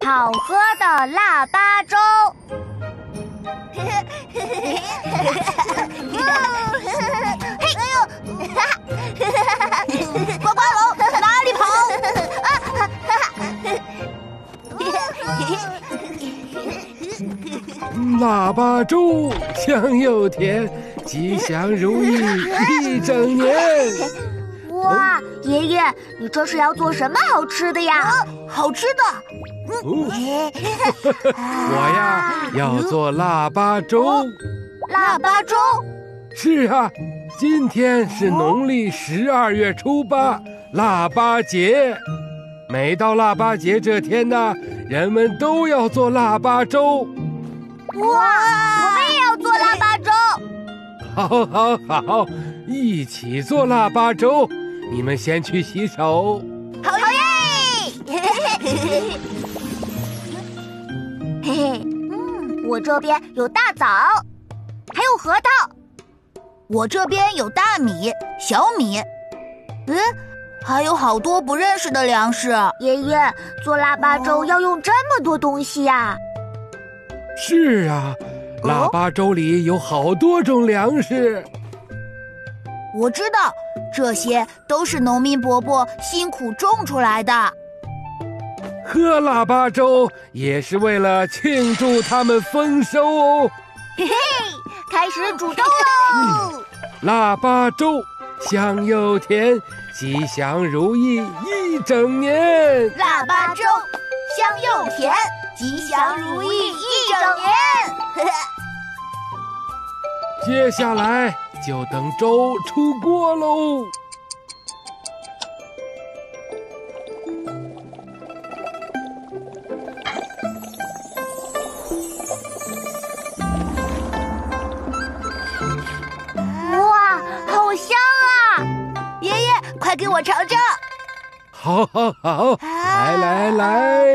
好喝的腊八粥。 呱呱龙哪里跑？ 腊八粥香又甜，吉祥如意一整年。 哇，爷爷，你这是要做什么好吃的呀？ 好吃的。 我呀，要做腊八粥。 腊八粥？ 是啊，今天是农历12月初8，腊八节。每到腊八节这天呢，人们都要做腊八粥。 哇，我们也要做腊八粥。 好，一起做腊八粥。你们先去洗手。 好耶！ 嘿嘿，我这边有大枣，还有核桃。 我这边有大米、小米。还有好多不认识的粮食。 爷爷，做腊八粥要用这么多东西呀？ 是啊，腊八粥里有好多种粮食。 我知道，这些都是农民伯伯辛苦种出来的。 喝腊八粥也是为了庆祝他们丰收哦。 嘿嘿，开始煮粥喽！ 腊八粥香又甜，吉祥如意一整年。 腊八粥香又甜，吉祥如意一整年。 接下来就等粥出锅喽。 哇，好香啊！ 爷爷，快给我尝尝。 好，来。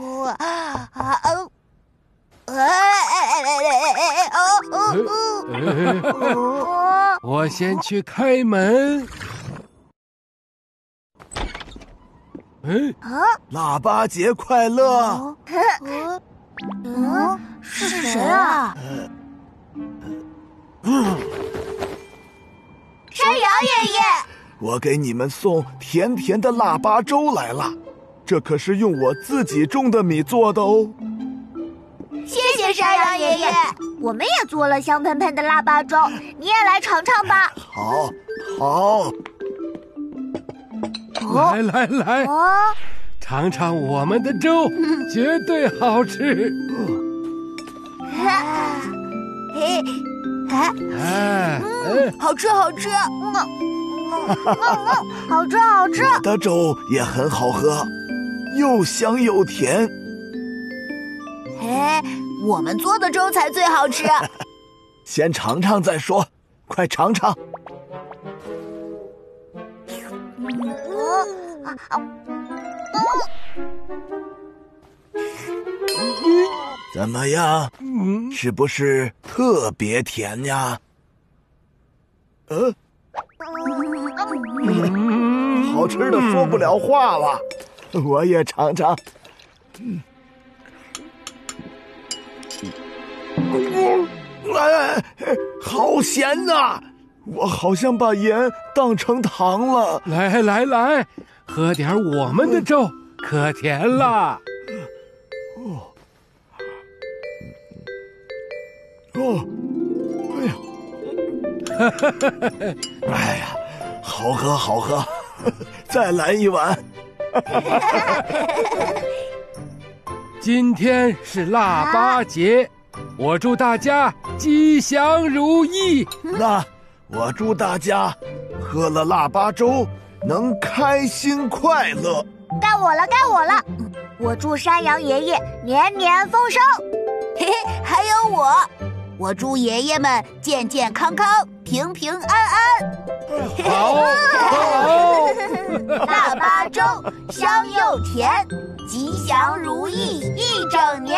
我先去开门。 腊八节快乐！ 是谁啊？ 山羊爷爷， 我给你们送甜甜的腊八粥来了，这可是用我自己种的米做的哦。 谢谢山羊爷爷，我们也做了香喷喷的腊八粥，你也来尝尝吧。 好。 来，尝尝我们的粥，绝对好吃。 好吃。 好吃。 我的粥也很好喝，又香又甜。 我们做的粥才最好吃。 先尝尝再说，快尝尝。怎么样？是不是特别甜呀？好吃的说不了话了，我也尝尝。好咸呐！我好像把盐当成糖了。 来，喝点我们的粥，可甜了。 哎呀，好喝，再来一碗。 今天是腊八节，我祝大家吉祥如意。 那我祝大家喝了腊八粥能开心快乐。 该我了，我祝山羊爷爷年年丰收。 还有我祝爷爷们健健康康，平平安安。 好。 腊八粥香又甜，吉祥如意一整年。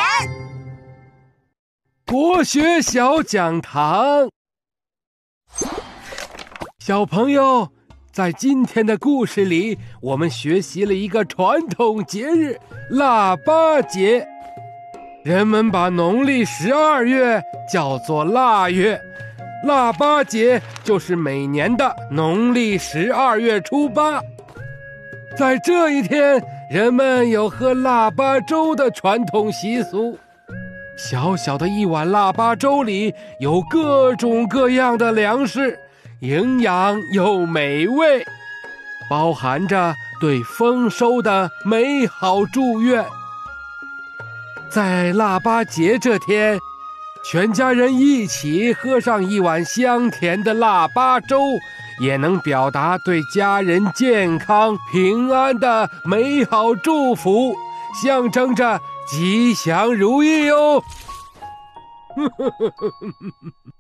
国学小讲堂，小朋友， 在今天的故事里，我们学习了一个传统节日——腊八节。人们把农历12月叫做腊月，腊八节就是每年的农历12月初8。在这一天，人们有喝腊八粥的传统习俗。小小的一碗腊八粥里有各种各样的粮食，营养又美味，包含着对丰收的美好祝愿。在腊八节这天，全家人一起喝上一碗香甜的腊八粥，也能表达对家人健康平安的美好祝福，象征着吉祥如意哦。